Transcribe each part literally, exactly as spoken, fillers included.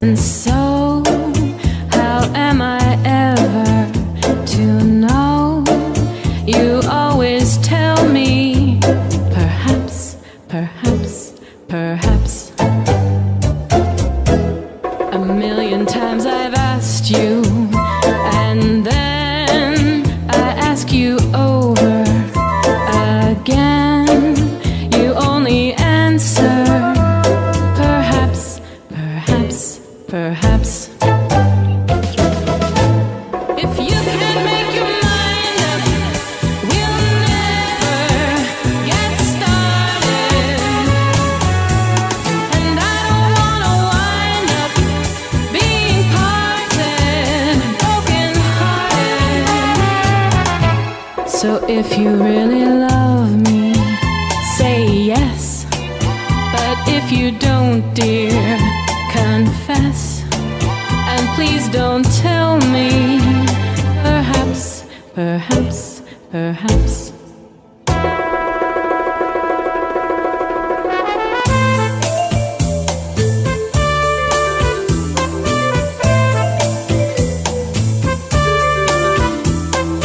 And so, how am I ever to know? You always tell me, perhaps, perhaps, perhaps. A million times I've asked you, and then I ask you over again. You only answer, perhaps, perhaps, perhaps. If you can't make your mind up, we'll never get started. And I don't wanna wind up being parted, broken hearted. So if you really love me, say yes. But if you don't, dear, confess. And please don't tell me, perhaps, perhaps, perhaps.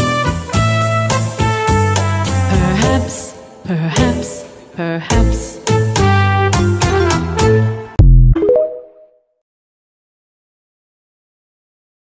Perhaps, perhaps, perhaps.